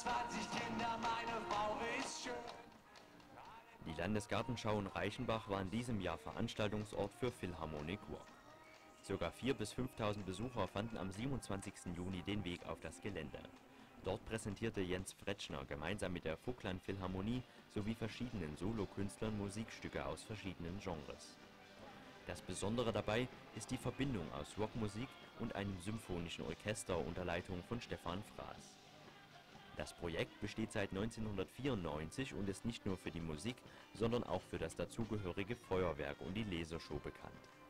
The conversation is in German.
20 Kinder, meine Frau ist schön. Die Landesgartenschau in Reichenbach war in diesem Jahr Veranstaltungsort für Philharmonic Rock. Ca. 4.000 bis 5.000 Besucher fanden am 27. Juni den Weg auf das Gelände. Dort präsentierte Jens Fretschner gemeinsam mit der Vogtland Philharmonie sowie verschiedenen Solokünstlern Musikstücke aus verschiedenen Genres. Das Besondere dabei ist die Verbindung aus Rockmusik und einem symphonischen Orchester unter Leitung von Stefan Fraß. Das Projekt besteht seit 1994 und ist nicht nur für die Musik, sondern auch für das dazugehörige Feuerwerk und die Lasershow bekannt.